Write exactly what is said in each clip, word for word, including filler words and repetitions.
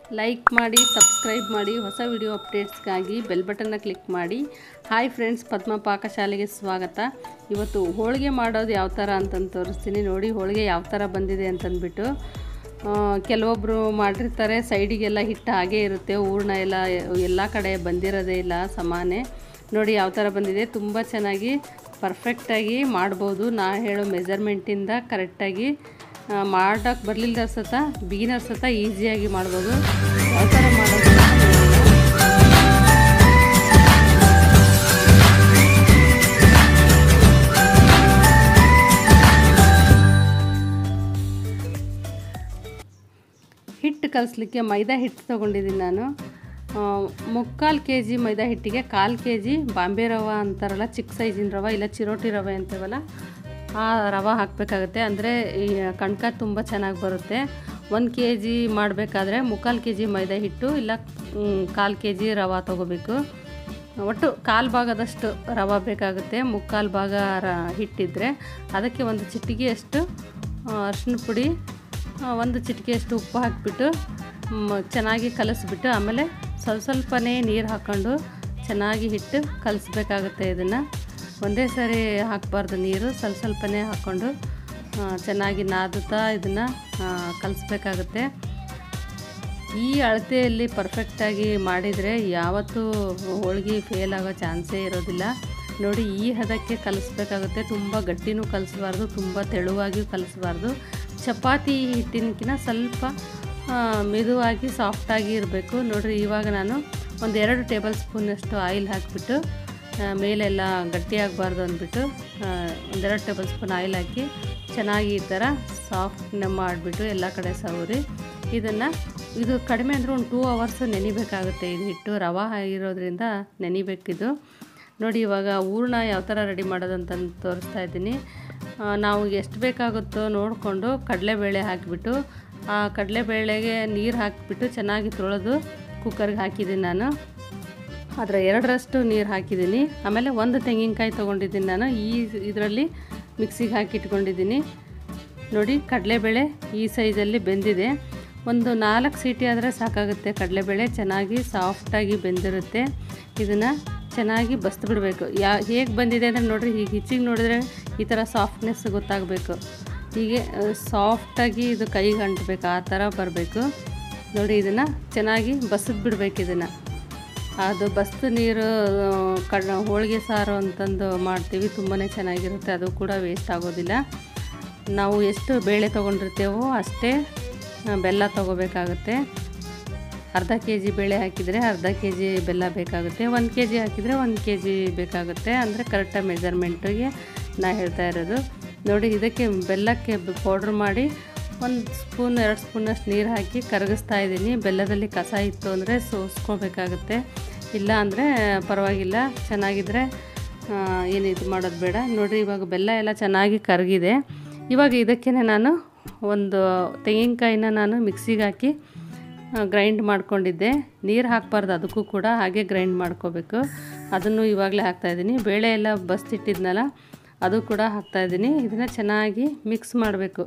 Like ಮಾಡಿ, subscribe ಮಾಡಿ. ಹೊಸ ವಿಡಿಯೋ ಅಪ್ಡೇಟ್ಸ್ಗಾಗಿ ಬೆಲ್ ಬಟನ್ನ ಕ್ಲಿಕ್ ಮಾಡಿ. ಹಾಯ್ ಫ್ರೆಂಡ್ಸ್, ಪದ್ಮ ಪಾಕಶಾಲೆಗೆ ಸ್ವಾಗತ. ಇವತ್ತು ಹೋಳಿಗೆ ಮಾಡೋದು ಯಾವ ಥರ ಅಂತಂದು ತೋರಿಸ್ತೀನಿ ನೋಡಿ. ಹೋಳಿಗೆ ಯಾವ ಥರ ಬಂದಿದೆ ಅಂತಂದ್ಬಿಟ್ಟು ಕೆಲವೊಬ್ಬರು ಮಾಡಿರ್ತಾರೆ, ಸೈಡಿಗೆಲ್ಲ ಹಿಟ್ಟು ಹಾಗೇ ಇರುತ್ತೆ, ಹೂರ್ಣ ಎಲ್ಲ ಎಲ್ಲ ಕಡೆ ಬಂದಿರೋದೇ ಇಲ್ಲ ಸಮಾನೆ. ನೋಡಿ ಯಾವ ಥರ ಬಂದಿದೆ. ತುಂಬ ಚೆನ್ನಾಗಿ ಪರ್ಫೆಕ್ಟಾಗಿ ಮಾಡ್ಬೋದು. ನಾ ಹೇಳೋ ಮೆಜರ್ಮೆಂಟಿಂದ ಕರೆಕ್ಟಾಗಿ ಮಾಡೋಕ್ಕೆ ಬರಲಿಲ್ಲ ಸತ ಬಿಗಿನರ್ ಸತ ಈಸಿಯಾಗಿ ಮಾಡ್ಬೋದು. ಯಾವ ಥರ ಮಾಡೋದು ಹಿಟ್ಟು ಕಲಿಸ್ಲಿಕ್ಕೆ ಮೈದಾ ಹಿಟ್ಟು ತೊಗೊಂಡಿದ್ದೀನಿ ನಾನು. ಮುಕ್ಕಾಲು ಕೆ ಜಿ ಮೈದಾ ಹಿಟ್ಟಿಗೆ ಕಾಲು ಕೆ ಜಿ ಬಾಂಬೆ ರವೆ ಅಂತಾರಲ್ಲ, ಚಿಕ್ಕ ಸೈಜಿನ ರವೆ, ಇಲ್ಲ ಚಿರೋಟಿ ರವೆ ಅಂತೀವಲ್ಲ, ಆ ರವೆ ಹಾಕಬೇಕಾಗುತ್ತೆ. ಅಂದರೆ ಈ ಕಣ್ಕ ತುಂಬ ಚೆನ್ನಾಗಿ ಬರುತ್ತೆ. ಒಂದು ಕೆ ಜಿ ಮಾಡಬೇಕಾದ್ರೆ ಮುಕ್ಕಾಲು ಕೆ ಜಿ ಮೈದಾ ಹಿಟ್ಟು ಇಲ್ಲ ಕಾಲು ಕೆ ಜಿ ರವೆ ತೊಗೋಬೇಕು. ಒಟ್ಟು ಕಾಲು ಭಾಗದಷ್ಟು ರವೆ ಬೇಕಾಗುತ್ತೆ. ಮುಕ್ಕಾಲು ಭಾಗ ರ ಹಿಟ್ಟಿದ್ರೆ ಅದಕ್ಕೆ ಒಂದು ಚಿಟಿಕೆಯಷ್ಟು ಅರಿಶಿನ ಪುಡಿ, ಒಂದು ಚಿಟಿಕೆಯಷ್ಟು ಉಪ್ಪು ಹಾಕಿಬಿಟ್ಟು ಚೆನ್ನಾಗಿ ಕಲಿಸ್ಬಿಟ್ಟು ಆಮೇಲೆ ಸ್ವಲ್ಪ ಸ್ವಲ್ಪನೇ ನೀರು ಹಾಕ್ಕೊಂಡು ಚೆನ್ನಾಗಿ ಹಿಟ್ಟು ಕಲಿಸ್ಬೇಕಾಗುತ್ತೆ. ಇದನ್ನು ಒಂದೇ ಸಾರಿ ಹಾಕಬಾರ್ದು, ನೀರು ಸ್ವಲ್ಪ ಸ್ವಲ್ಪನೇ ಹಾಕ್ಕೊಂಡು ಚೆನ್ನಾಗಿ ನಾದುತ್ತಾ ಇದನ್ನು ಕಲಿಸ್ಬೇಕಾಗುತ್ತೆ. ಈ ಅಳತೆಯಲ್ಲಿ ಪರ್ಫೆಕ್ಟಾಗಿ ಮಾಡಿದರೆ ಯಾವತ್ತೂ ಹೋಳಿಗೆ ಫೇಲ್ ಆಗೋ ಚಾನ್ಸೇ ಇರೋದಿಲ್ಲ. ನೋಡಿ, ಈ ಹದಕ್ಕೆ ಕಲಿಸ್ಬೇಕಾಗುತ್ತೆ. ತುಂಬ ಗಟ್ಟಿನೂ ಕಲಿಸಬಾರ್ದು, ತುಂಬ ತೆಳುವಾಗಿಯೂ ಕಲಿಸಬಾರ್ದು. ಚಪಾತಿ ಹಿಟ್ಟಿನಕಿನ ಸ್ವಲ್ಪ ಮೆದುವಾಗಿ ಸಾಫ್ಟಾಗಿ ಇರಬೇಕು. ನೋಡಿರಿ, ಇವಾಗ ನಾನು ಒಂದೆರಡು ಟೇಬಲ್ ಸ್ಪೂನಷ್ಟು ಆಯಿಲ್ ಹಾಕಿಬಿಟ್ಟು, ಮೇಲೆಲ್ಲ ಗಟ್ಟಿಯಾಗಬಾರ್ದು ಅಂದ್ಬಿಟ್ಟು ಒಂದೆರಡು ಟೇಬಲ್ ಸ್ಪೂನ್ ಆಯಿಲ್ ಹಾಕಿ ಚೆನ್ನಾಗಿ ಈ ಥರ ಸಾಫ್ಟ್ನ ಮಾಡಿಬಿಟ್ಟು ಎಲ್ಲ ಕಡೆ ಸವರಿ ಇದನ್ನು, ಇದು ಕಡಿಮೆ ಅಂದರೆ ಒಂದು ಟೂ ಅವರ್ಸ್ ನೆನಿಬೇಕಾಗುತ್ತೆ. ಇದು ಹಿಟ್ಟು ರವೆ ಇರೋದ್ರಿಂದ ನೆನಿಬೇಕಿದು. ನೋಡಿ, ಇವಾಗ ಹೂರ್ಣ ಯಾವ ಥರ ರೆಡಿ ಮಾಡೋದು ಅಂತಂದು ತೋರಿಸ್ತಾ ಇದ್ದೀನಿ. ನಾವು ಎಷ್ಟು ಬೇಕಾಗುತ್ತೋ ನೋಡಿಕೊಂಡು ಕಡಲೆಬೇಳೆ ಹಾಕಿಬಿಟ್ಟು, ಆ ಕಡಲೆಬೇಳೆಗೆ ನೀರು ಹಾಕಿಬಿಟ್ಟು ಚೆನ್ನಾಗಿ ತೊಳೆದು ಕುಕ್ಕರ್ಗೆ ಹಾಕಿದ್ದೀನಿ ನಾನು. ಅದರ ಎರಡರಷ್ಟು ನೀರು ಹಾಕಿದ್ದೀನಿ. ಆಮೇಲೆ ಒಂದು ತೆಂಗಿನಕಾಯಿ ತೊಗೊಂಡಿದ್ದೀನಿ ನಾನು. ಈ ಇದರಲ್ಲಿ ಮಿಕ್ಸಿಗೆ ಹಾಕಿ ಇಟ್ಕೊಂಡಿದ್ದೀನಿ. ನೋಡಿ, ಕಡಲೆಬೇಳೆ ಈ ಸೈಜಲ್ಲಿ ಬೆಂದಿದೆ. ಒಂದು ನಾಲ್ಕು ಸೀಟಿ ಆದರೆ ಸಾಕಾಗುತ್ತೆ. ಕಡಲೆಬೇಳೆ ಚೆನ್ನಾಗಿ ಸಾಫ್ಟಾಗಿ ಬೆಂದಿರುತ್ತೆ. ಇದನ್ನು ಚೆನ್ನಾಗಿ ಬಸ್ದು ಬಿಡಬೇಕು. ಯಾ ಹೇಗೆ ಬಂದಿದೆ ಅಂದರೆ ನೋಡಿರಿ, ಹೀಗೆ ಹಿಚ್ಚಿಗೆ ನೋಡಿದ್ರೆ ಈ ಥರ ಸಾಫ್ಟ್ನೆಸ್ ಗೊತ್ತಾಗಬೇಕು. ಹೀಗೆ ಸಾಫ್ಟಾಗಿ ಇದು ಕೈಗೆ ಅಂಟಬೇಕು, ಆ ಥರ ಬರಬೇಕು. ನೋಡಿ, ಇದನ್ನು ಚೆನ್ನಾಗಿ ಬಸಿದು ಬಿಡಬೇಕು. ಇದನ್ನು ಅದು ಬಸ್ದು ನೀರು ಕಡ್ ಹೋಳಿಗೆ ಸಾರು ಅಂತಂದು ಮಾಡ್ತೀವಿ, ತುಂಬಾ ಚೆನ್ನಾಗಿರುತ್ತೆ. ಅದು ಕೂಡ ವೇಸ್ಟ್ ಆಗೋದಿಲ್ಲ. ನಾವು ಎಷ್ಟು ಬೇಳೆ ತೊಗೊಂಡಿರ್ತೇವೋ ಅಷ್ಟೇ ಬೆಲ್ಲ ತೊಗೋಬೇಕಾಗುತ್ತೆ. ಅರ್ಧ ಕೆ ಜಿ ಬೇಳೆ ಹಾಕಿದರೆ ಅರ್ಧ ಕೆ ಜಿ ಬೆಲ್ಲ ಬೇಕಾಗುತ್ತೆ. ಒಂದು ಕೆ ಜಿ ಹಾಕಿದರೆ ಒಂದು ಕೆ ಜಿ ಬೇಕಾಗುತ್ತೆ. ಅಂದರೆ ಕರೆಕ್ಟಾಗಿ ಮೆಜರ್ಮೆಂಟಿಗೆ ನಾ ಹೇಳ್ತಾ ಇರೋದು. ನೋಡಿ, ಇದಕ್ಕೆ ಬೆಲ್ಲಕ್ಕೆ ಪೌಡ್ರ್ ಮಾಡಿ ಒಂದು ಸ್ಪೂನ್ ಎರಡು ಸ್ಪೂನಷ್ಟು ನೀರು ಹಾಕಿ ಕರಗಿಸ್ತಾ ಇದ್ದೀನಿ. ಬೆಲ್ಲದಲ್ಲಿ ಕಸ ಇತ್ತು ಅಂದರೆ ಸೋಸ್ಕೋಬೇಕಾಗುತ್ತೆ, ಇಲ್ಲ ಅಂದರೆ ಪರವಾಗಿಲ್ಲ. ಚೆನ್ನಾಗಿದ್ದರೆ ಏನು ಇದು ಮಾಡೋದು ಬೇಡ. ನೋಡಿರಿ, ಇವಾಗ ಬೆಲ್ಲ ಎಲ್ಲ ಚೆನ್ನಾಗಿ ಕರಗಿದೆ. ಇವಾಗ ಇದಕ್ಕೆ ನಾನು ಒಂದು ತೆಂಗಿನಕಾಯಿನ ನಾನು ಮಿಕ್ಸಿಗೆ ಹಾಕಿ ಗ್ರೈಂಡ್ ಮಾಡ್ಕೊಂಡಿದ್ದೆ. ನೀರು ಹಾಕಬಾರ್ದು ಅದಕ್ಕೂ ಕೂಡ, ಹಾಗೆ ಗ್ರೈಂಡ್ ಮಾಡ್ಕೋಬೇಕು. ಅದನ್ನು ಇವಾಗಲೇ ಹಾಕ್ತಾಯಿದ್ದೀನಿ. ಬೇಳೆ ಎಲ್ಲ ಬಸ್ತಿಟ್ಟಿದ್ನಲ್ಲ, ಅದು ಕೂಡ ಹಾಕ್ತಾಯಿದ್ದೀನಿ. ಇದನ್ನು ಚೆನ್ನಾಗಿ ಮಿಕ್ಸ್ ಮಾಡಬೇಕು.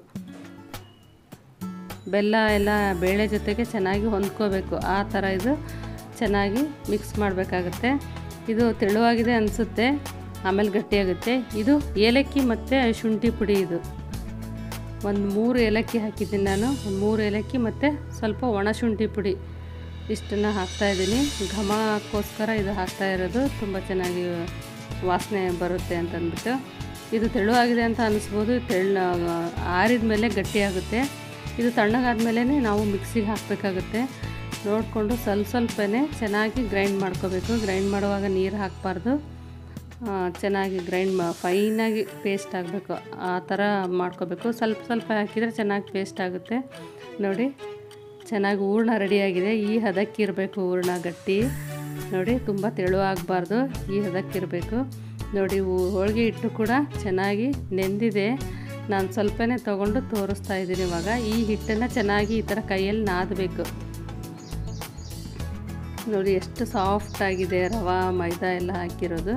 ಬೆಲ್ಲ ಎಲ್ಲ ಬೇಳೆ ಜೊತೆಗೆ ಚೆನ್ನಾಗಿ ಹೊಂದ್ಕೋಬೇಕು. ಆ ಥರ ಇದು ಚೆನ್ನಾಗಿ ಮಿಕ್ಸ್ ಮಾಡಬೇಕಾಗುತ್ತೆ. ಇದು ತೆಳುವಾಗಿದೆ ಅನಿಸುತ್ತೆ, ಆಮೇಲೆ ಗಟ್ಟಿಯಾಗುತ್ತೆ. ಇದು ಏಲಕ್ಕಿ ಮತ್ತು ಶುಂಠಿ ಪುಡಿ. ಇದು ಒಂದು ಮೂರು ಏಲಕ್ಕಿ ಹಾಕಿದ್ದೀನಿ ನಾನು. ಒಂದು ಮೂರು ಏಲಕ್ಕಿ ಮತ್ತು ಸ್ವಲ್ಪ ಒಣ ಶುಂಠಿ ಪುಡಿ, ಇಷ್ಟನ್ನು ಹಾಕ್ತಾಯಿದ್ದೀನಿ. ಘಮಕ್ಕೋಸ್ಕರ ಇದು ಹಾಕ್ತಾ ಇರೋದು. ತುಂಬ ಚೆನ್ನಾಗಿ ವಾಸನೆ ಬರುತ್ತೆ ಅಂತಂದ್ಬಿಟ್ಟು. ಇದು ತೆಳುವಾಗಿದೆ ಅಂತ ಅನ್ನಿಸ್ಬೋದು. ತೆಳ್ಳ ಆರಿದ ಮೇಲೆ ಗಟ್ಟಿಯಾಗುತ್ತೆ. ಇದು ತಣ್ಣಗಾದ್ಮೇಲೆ ನಾವು ಮಿಕ್ಸಿಗೆ ಹಾಕಬೇಕಾಗುತ್ತೆ. ನೋಡಿಕೊಂಡು ಸ್ವಲ್ಪ ಸ್ವಲ್ಪನೇ ಚೆನ್ನಾಗಿ ಗ್ರೈಂಡ್ ಮಾಡ್ಕೋಬೇಕು. ಗ್ರೈಂಡ್ ಮಾಡುವಾಗ ನೀರು ಹಾಕಬಾರ್ದು. ಚೆನ್ನಾಗಿ ಗ್ರೈಂಡ್ ಮಾ ಫೈನಾಗಿ ಪೇಸ್ಟ್ ಆಗಬೇಕು, ಆ ಥರ ಮಾಡ್ಕೋಬೇಕು. ಸ್ವಲ್ಪ ಸ್ವಲ್ಪ ಹಾಕಿದರೆ ಚೆನ್ನಾಗಿ ಪೇಸ್ಟ್ ಆಗುತ್ತೆ. ನೋಡಿ, ಚೆನ್ನಾಗಿ ಹೂರ್ಣ ರೆಡಿಯಾಗಿದೆ. ಈ ಹದಕ್ಕಿರಬೇಕು ಹೂರ್ಣ, ಗಟ್ಟಿ. ನೋಡಿ, ತುಂಬ ತೆಳು ಆಗಬಾರ್ದು, ಈ ಹದಕ್ಕಿರಬೇಕು. ನೋಡಿ, ಹೋಳಿಗೆ ಹಿಟ್ಟು ಕೂಡ ಚೆನ್ನಾಗಿ ನೆಂದಿದೆ. ನಾನು ಸ್ವಲ್ಪನೇ ತೊಗೊಂಡು ತೋರಿಸ್ತಾ ಇದ್ದೀನಿ. ಇವಾಗ ಈ ಹಿಟ್ಟನ್ನು ಚೆನ್ನಾಗಿ ಈ ಥರ ಕೈಯಲ್ಲಿ ನಾದಬೇಕು. ನೋಡಿ, ಎಷ್ಟು ಸಾಫ್ಟಾಗಿದೆ. ರವೆ ಮೈದಾ ಎಲ್ಲ ಹಾಕಿರೋದು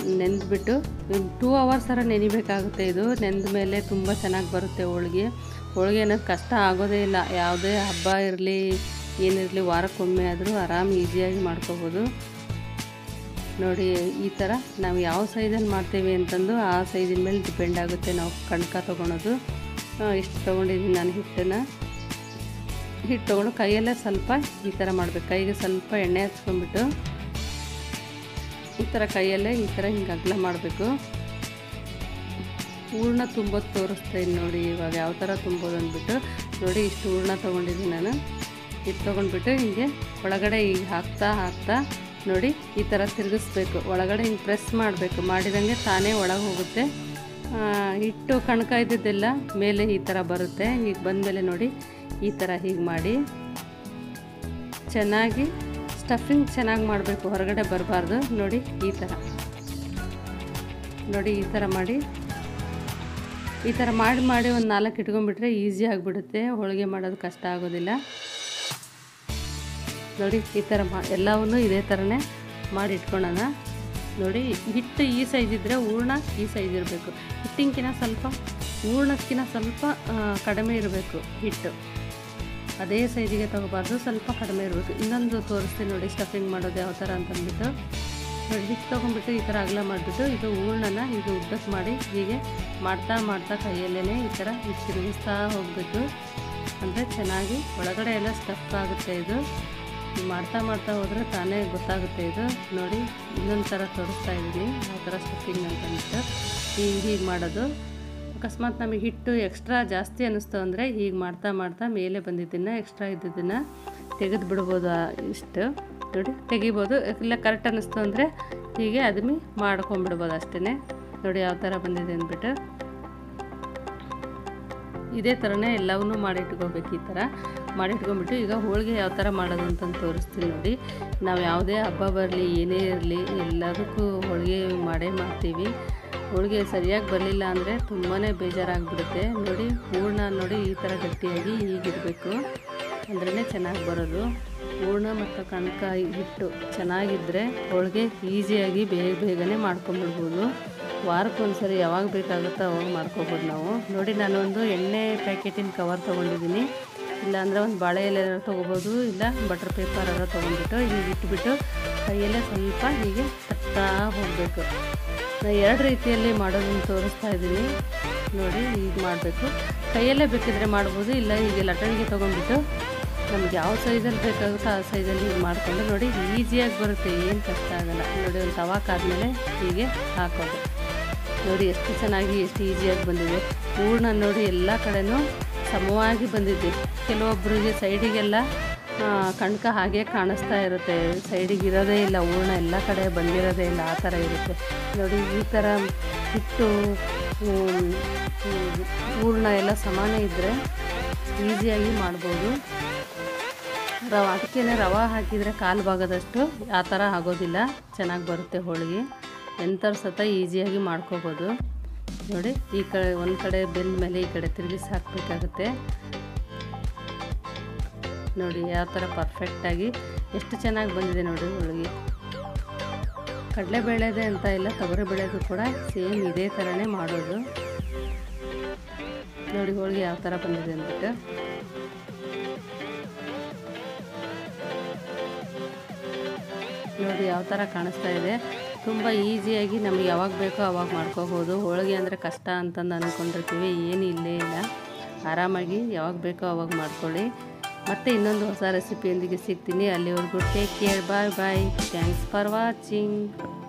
ನೆಂದ್ಬಿಟ್ಟು ಟೂ ಅವರ್ಸ್ ಥರ ನೆನಿಬೇಕಾಗುತ್ತೆ. ಇದು ನೆಂದ ಮೇಲೆ ತುಂಬ ಚೆನ್ನಾಗಿ ಬರುತ್ತೆ ಹೋಳಿಗೆ. ಹೋಳಿಗೆ ಅನ್ನೋದು ಕಷ್ಟ ಆಗೋದೇ ಇಲ್ಲ. ಯಾವುದೇ ಹಬ್ಬ ಇರಲಿ ಏನಿರಲಿ ವಾರಕ್ಕೊಮ್ಮೆ ಆದರೂ ಆರಾಮ್ ಈಸಿಯಾಗಿ ಮಾಡ್ಕೋಬೋದು. ನೋಡಿ ಈ ಥರ ನಾವು ಯಾವ ಸೈಜಲ್ಲಿ ಮಾಡ್ತೇವೆ ಅಂತಂದು ಆ ಸೈಜಿನ ಮೇಲೆ ಡಿಪೆಂಡ್ ಆಗುತ್ತೆ ನಾವು ಕಣ್ಕ ತೊಗೊಳೋದು. ಇಷ್ಟು ತೊಗೊಂಡಿದ್ದೀನಿ ನಾನು ಹಿಟ್ಟನ್ನು. ಹಿಟ್ಟು ತೊಗೊಂಡು ಕೈಯಲ್ಲೇ ಸ್ವಲ್ಪ ಈ ಥರ ಮಾಡಬೇಕು. ಕೈಗೆ ಸ್ವಲ್ಪ ಎಣ್ಣೆ ಹಚ್ಕೊಂಡ್ಬಿಟ್ಟು ಈ ಥರ ಕೈಯಲ್ಲೇ ಈ ಥರ ಹಿಂಗೆ ಅಗಲ ಮಾಡಬೇಕು. ಹೂರ್ಣ ತುಂಬೋದು ತೋರಿಸ್ತಾ ಇದ್ದೀನಿ ನೋಡಿ ಇವಾಗ ಯಾವ ಥರ ತುಂಬೋದು ಅಂದ್ಬಿಟ್ಟು. ನೋಡಿ ಇಷ್ಟು ಹೂರ್ಣ ತೊಗೊಂಡಿದ್ದೀನಿ ನಾನು. ಇದು ತೊಗೊಂಡ್ಬಿಟ್ಟು ಹೀಗೆ ಒಳಗಡೆ ಈಗ ಹಾಕ್ತಾ ಹಾಕ್ತಾ ನೋಡಿ ಈ ಥರ ತಿರುಗಿಸ್ಬೇಕು. ಒಳಗಡೆ ಹಿಂಗೆ ಪ್ರೆಸ್ ಮಾಡಬೇಕು. ಮಾಡಿದಂಗೆ ತಾನೇ ಒಳಗೆ ಹೋಗುತ್ತೆ. ಹಿಟ್ಟು ಕಣಕ ಇದ್ದಿದ್ದೆಲ್ಲ ಮೇಲೆ ಈ ಥರ ಬರುತ್ತೆ. ಹೀಗೆ ಬಂದಮೇಲೆ ನೋಡಿ ಈ ಥರ ಹೀಗೆ ಮಾಡಿ ಚೆನ್ನಾಗಿ ಸ್ಟಫಿಂಗ್ ಚೆನ್ನಾಗಿ ಮಾಡಬೇಕು, ಹೊರಗಡೆ ಬರಬಾರ್ದು. ನೋಡಿ ಈ ಥರ ನೋಡಿ ಈ ಥರ ಮಾಡಿ ಈ ಥರ ಮಾಡಿ ಮಾಡಿ ಒಂದು ನಾಲ್ಕು ಇಟ್ಕೊಂಡ್ಬಿಟ್ರೆ ಈಸಿ ಆಗಿಬಿಡುತ್ತೆ. ಹೋಳಿಗೆ ಮಾಡೋದು ಕಷ್ಟ ಆಗೋದಿಲ್ಲ. ನೋಡಿ ಈ ಥರ ಮಾ ಎಲ್ಲವನ್ನೂ ಇದೇ ಥರನೇ ಮಾಡಿ ಇಟ್ಕೊಳ್ಳೋಣ. ನೋಡಿ ಹಿಟ್ಟು ಈ ಸೈಜ್ ಇದ್ದರೆ ಹೂರ್ಣ ಈ ಸೈಜ್ ಇರಬೇಕು. ಹಿಟ್ಟಿನಕಿನ ಸ್ವಲ್ಪ ಹೂರ್ಣಕ್ಕಿಂತ ಸ್ವಲ್ಪ ಕಡಿಮೆ ಇರಬೇಕು ಹಿಟ್ಟು. ಅದೇ ಸೈಜಿಗೆ ತೊಗೋಬಾರ್ದು, ಸ್ವಲ್ಪ ಕಡಿಮೆ ಇರಬೇಕು. ಇನ್ನೊಂದು ತೋರಿಸ್ತೀನಿ ನೋಡಿ ಸ್ಟಫಿಂಗ್ ಮಾಡೋದು ಯಾವ ಥರ ಅಂತಂದ್ಬಿಟ್ಟು. ನೋಡಿ ಹಿಟ್ಟು ತೊಗೊಂಡ್ಬಿಟ್ಟು ಈ ಥರ ಅಗಲ ಮಾಡಿಬಿಟ್ಟು ಇದು ಹೂರ್ಣನ ಇದು ಉದ್ದಕ್ಕೆ ಮಾಡಿ ಹೀಗೆ ಮಾಡ್ತಾ ಮಾಡ್ತಾ ಕೈಯಲ್ಲೇ ಈ ಥರ ತಿರುಗಿಸ್ತಾ ಹೋಗಬೇಕು. ಅಂದರೆ ಚೆನ್ನಾಗಿ ಒಳಗಡೆ ಎಲ್ಲ ಸ್ಟಫ್ ಆಗುತ್ತೆ. ಇದು ಮಾಡ್ತಾ ಮಾಡ್ತಾ ಹೋದರೆ ತಾನೇ ಗೊತ್ತಾಗುತ್ತೆ. ಇದು ನೋಡಿ ಇನ್ನೊಂದು ಥರ ತೋರಿಸ್ತಾ ಇದ್ದೀನಿ ಯಾವ ಥರ ಸ್ಟಫಿಂಗ್ ಅಂತಂದ್ಬಿಟ್ಟು. ಹೀಗೆ ಹೀಗೆ ಮಾಡೋದು. ಅಕಸ್ಮಾತ್ ನಮಗೆ ಹಿಟ್ಟು ಎಕ್ಸ್ಟ್ರಾ ಜಾಸ್ತಿ ಅನ್ನಿಸ್ತು ಅಂದರೆ ಹೀಗೆ ಮಾಡ್ತಾ ಮಾಡ್ತಾ ಮೇಲೆ ಬಂದಿದ್ದನ್ನು ಎಕ್ಸ್ಟ್ರಾ ಇದ್ದಿದ್ದನ್ನು ತೆಗೆದು ಬಿಡ್ಬೋದು. ಇಷ್ಟು ನೋಡಿ ತೆಗಿಬೋದು. ಇಲ್ಲ ಕರೆಕ್ಟ್ ಅನ್ನಿಸ್ತು ಅಂದರೆ ಹೀಗೆ ಅದನ್ನು ಮಾಡ್ಕೊಂಬಿಡ್ಬೋದು ಅಷ್ಟೇ. ನೋಡಿ ಯಾವ ಥರ ಬಂದಿದೆ ಅಂದ್ಬಿಟ್ಟು. ಇದೇ ಥರನೇ ಎಲ್ಲವನ್ನೂ ಮಾಡಿಟ್ಕೋಬೇಕು. ಈ ಥರ ಮಾಡಿಟ್ಕೊಂಡ್ಬಿಟ್ಟು ಈಗ ಹೋಳಿಗೆ ಯಾವ ಥರ ಮಾಡೋದು ಅಂತಂದು ತೋರಿಸ್ತೀನಿ ನೋಡಿ. ನಾವು ಯಾವುದೇ ಹಬ್ಬ ಬರಲಿ ಏನೇ ಇರಲಿ ಎಲ್ಲದಕ್ಕೂ ಹೋಳಿಗೆ ಮಾಡೇ ಮಾಡ್ತೀವಿ. ಹೋಳಿಗೆ ಸರಿಯಾಗಿ ಬರಲಿಲ್ಲ ಅಂದರೆ ತುಂಬಾ ಬೇಜಾರಾಗಿಬಿಡುತ್ತೆ. ನೋಡಿ ಹೂರ್ಣ ನೋಡಿ ಈ ಥರ ಗಟ್ಟಿಯಾಗಿ ಹೀಗಿರಬೇಕು ಅಂದ್ರೇ ಚೆನ್ನಾಗಿ ಬರೋದು. ಹೂರ್ಣ ಮತ್ತು ಕಣಕ ಹಿಟ್ಟು ಚೆನ್ನಾಗಿದ್ದರೆ ಹೋಳಿಗೆ ಈಸಿಯಾಗಿ ಬೇಗ ಬೇಗನೆ ಮಾಡ್ಕೊಂಬಿಡ್ಬೋದು. ವಾರಕ್ಕೊಂದ್ಸರಿ ಯಾವಾಗ ಬೇಕಾಗುತ್ತೋ ಅವಾಗ ಮಾಡ್ಕೋಬೋದು ನಾವು. ನೋಡಿ ನಾನೊಂದು ಎಣ್ಣೆ ಪ್ಯಾಕೆಟಿನ ಕವರ್ ತೊಗೊಂಡಿದ್ದೀನಿ. ಇಲ್ಲಾಂದರೆ ಒಂದು ಬಾಳೆ ಎಲೆ ತೊಗೋಬೋದು, ಇಲ್ಲ ಬಟರ್ ಪೇಪರ್ ಎಲ್ಲ ತೊಗೊಂಡ್ಬಿಟ್ಟು ಹೀಗೆ ಇಟ್ಬಿಟ್ಟು ಕೈಯಲ್ಲೇ ಸ್ವಲ್ಪ ಹೀಗೆ ತಟ್ತಾ ಹೋಗಬೇಕು. ನಾನು ಎರಡು ರೀತಿಯಲ್ಲಿ ಮಾಡೋದನ್ನು ತೋರಿಸ್ತಾ ಇದ್ದೀನಿ ನೋಡಿ. ಹೀಗೆ ಮಾಡಬೇಕು. ಕೈಯಲ್ಲೇ ಬೇಕಿದ್ರೆ ಮಾಡ್ಬೋದು, ಇಲ್ಲ ಹೀಗೆ ಲಟಣಿಗೆ ತೊಗೊಂಡ್ಬಿಟ್ಟು ನಮ್ಗೆ ಯಾವ ಸೈಜಲ್ಲಿ ಬೇಕಾಗುತ್ತೋ ಆ ಸೈಜಲ್ಲಿ ಹೀಗೆ ಮಾಡಿಕೊಂಡು ನೋಡಿ ಈಸಿಯಾಗಿ ಬರುತ್ತೆ, ಏನು ಕಷ್ಟ ಆಗೋಲ್ಲ. ನೋಡಿ ಒಂದು ತವಾಕಾದ್ಮೇಲೆ ಹೀಗೆ ಹಾಕೋದು. ನೋಡಿ ಎಷ್ಟು ಚೆನ್ನಾಗಿ ಎಷ್ಟು ಈಸಿಯಾಗಿ ಬಂದಿದೆ. ಹೂರ್ಣ ನೋಡಿ ಎಲ್ಲ ಕಡೆನೂ ಸಮವಾಗಿ ಬಂದಿದೆ. ಕೆಲವೊಬ್ಬರಿಗೆ ಸೈಡಿಗೆಲ್ಲ ಕಣ್ಕ ಹಾಗೆ ಕಾಣಿಸ್ತಾ ಇರುತ್ತೆ, ಸೈಡಿಗೆ ಇರೋದೇ ಇಲ್ಲ ಹೂರ್ಣ, ಎಲ್ಲ ಕಡೆ ಬಂದಿರೋದೇ ಇಲ್ಲ, ಆ ಥರ ಇರುತ್ತೆ. ನೋಡಿ ಈ ಥರ ಹಿಟ್ಟು ಹೂರ್ಣ ಎಲ್ಲ ಸಮಾನ ಇದ್ದರೆ ಈಸಿಯಾಗಿ ಮಾಡ್ಬೋದು. ರವೆ ಅದಕ್ಕೇ ರವೆ ಹಾಕಿದರೆ ಕಾಲು ಭಾಗದಷ್ಟು ಆ ಥರ ಆಗೋದಿಲ್ಲ, ಚೆನ್ನಾಗಿ ಬರುತ್ತೆ ಹೋಳಿಗೆ. ಎಂಥವ್ರು ಸತ ಈಸಿಯಾಗಿ ಮಾಡ್ಕೋಬೋದು. ನೋಡಿ ಈ ಕಡೆ ಒಂದು ಕಡೆ ಬೆಂದ ಮೇಲೆ ಈ ಕಡೆ ತಿರುಗಿಸಿ ಹಾಕಬೇಕಾಗುತ್ತೆ. ನೋಡಿ ಯಾವ ಥರ ಪರ್ಫೆಕ್ಟಾಗಿ ಎಷ್ಟು ಚೆನ್ನಾಗಿ ಬಂದಿದೆ ನೋಡಿ ಹೋಳಿಗೆ. ಕಡಲೆಬೇಳೆದೆ ಅಂತ ಇಲ್ಲ, ತೊಗರಿಬೇಳೆದು ಕೂಡ ಸೇಮ್ ಇದೇ ಥರನೇ ಮಾಡೋದು. ನೋಡಿ ಹೋಳಿಗೆ ಯಾವ ಥರ ಬಂದಿದೆ ಅಂದ್ಬಿಟ್ಟು. ನೋಡಿ ಯಾವ ಥರ ಕಾಣಿಸ್ತಾ ಇದೆ. ತುಂಬ ಈಸಿಯಾಗಿ ನಮಗೆ ಯಾವಾಗ ಬೇಕೋ ಆವಾಗ ಮಾಡ್ಕೋಬೋದು. ಹೋಳಿಗೆ ಅಂದರೆ ಕಷ್ಟ ಅಂತಂದು ಅಂದ್ಕೊಂಡಿರ್ತೀವಿ, ಏನು ಇಲ್ಲೇ ಇಲ್ಲ. ಆರಾಮಾಗಿ ಯಾವಾಗ ಬೇಕೋ ಆವಾಗ ಮಾಡ್ಕೊಳ್ಳಿ. ಮತ್ತೆ ಇನ್ನೊಂದು ಹೊಸ ರೆಸಿಪಿಯೊಂದಿಗೆ ಸಿಗ್ತೀನಿ. ಅಲ್ಲಿವರೆಗೂ take care, bye bye. Thanks for watching.